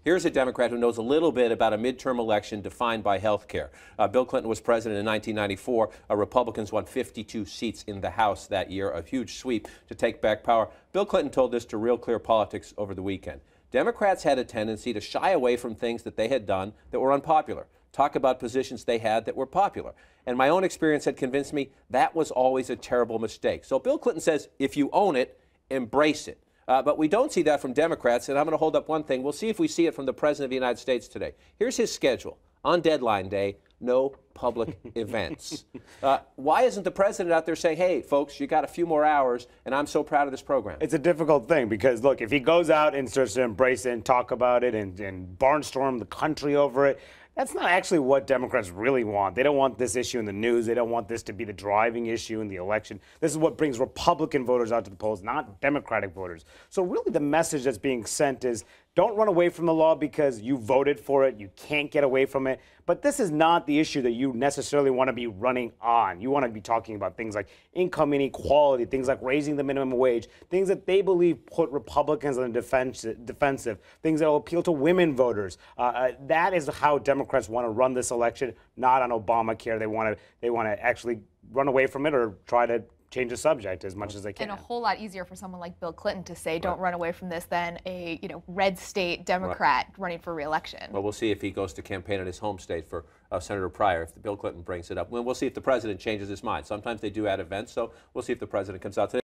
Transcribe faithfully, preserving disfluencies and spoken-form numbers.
Here's a Democrat who knows a little bit about a midterm election defined by health care. Uh, Bill Clinton was president in nineteen ninety-four. Uh, Republicans won fifty-two seats in the House that year, a huge sweep to take back power. Bill Clinton told this to Real Clear Politics over the weekend. Democrats had a tendency to shy away from things that they had done that were unpopular, talk about positions they had that were popular. And my own experience had convinced me that was always a terrible mistake. So Bill Clinton says, if you own it, embrace it. Uh, but we don't see that from Democrats, and I'm going to hold up one thing. We'll see if we see it from the President of the United States today. Here's his schedule. On deadline day, no public events. Uh, why isn't the President out there saying, hey, folks, you got a few more hours, and I'm so proud of this program? It's a difficult thing because, look, if he goes out and starts to embrace it and talk about it and, and barnstorm the country over it, that's not actually what Democrats really want. They don't want this issue in the news. They don't want this to be the driving issue in the election. This is what brings Republican voters out to the polls, not Democratic voters. So really the message that's being sent is don't run away from the law because you voted for it. You can't get away from it. But this is not the issue that you necessarily want to be running on. You want to be talking about things like income inequality, things like raising the minimum wage, things that they believe put Republicans on the defensive, defensive things that will appeal to women voters. Uh, uh, that is how Democrats want to run this election, not on Obamacare. They want to they want to actually run away from it or try to change the subject as much as they can. And a whole lot easier for someone like Bill Clinton to say, don't right. run away from this, than a you know red state Democrat right. running for re-election. Well, we'll see if he goes to campaign in his home state for uh, Senator Pryor, if Bill Clinton brings it up. Well, we'll see if the President changes his mind. Sometimes they do at events, so we'll see if the President comes out today.